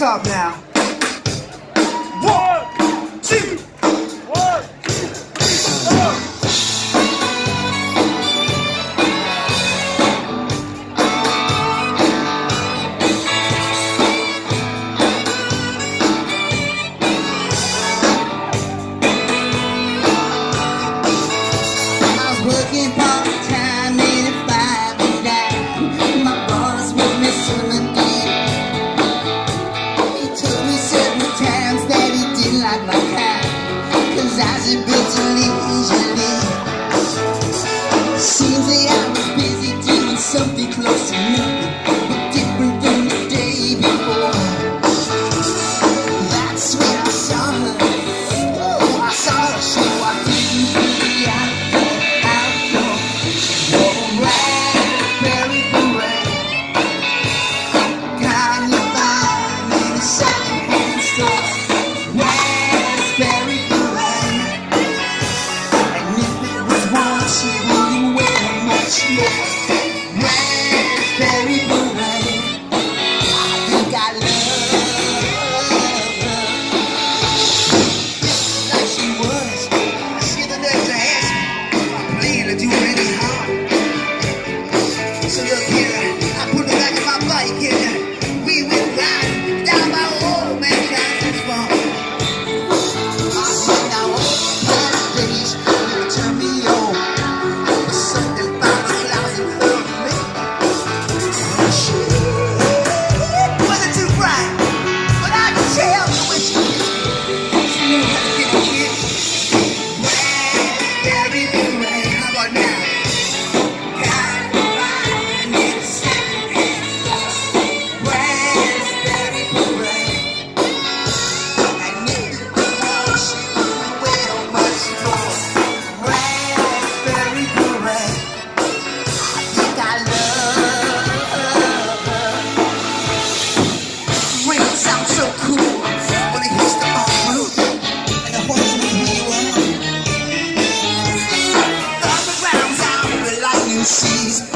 up now. 1, 2. Working part-time in a 5 and dime. My boss was Mr. McGee. He told me several times that he didn't like my kind, 'cause I was a bit too leisurely. Seems that I was busy doing something close to nothing, but different than the day before. That's when I saw her. Oh, I saw her, so I didn't really out. Raspberry beret, I think I love her like she was. She had the nerve to ask me if I plan to do her any harm. So look here, I put her back in my bike and we went riding down by old man Johnson's farm. I said, now all past days never turn me on. There's something about the flowers and her. Wasn't too bright, but I could tell the way she knew how to get me in. Raspberry beret, how about now? Got to ride and get a second-hand stuff. Raspberry beret, and if it was more, she wouldn't wear much more. Raspberry beret, I think I love her. Rain sounds so cool when it hits the off-road and the horsemen wheel on. Underground's out with lightning seas.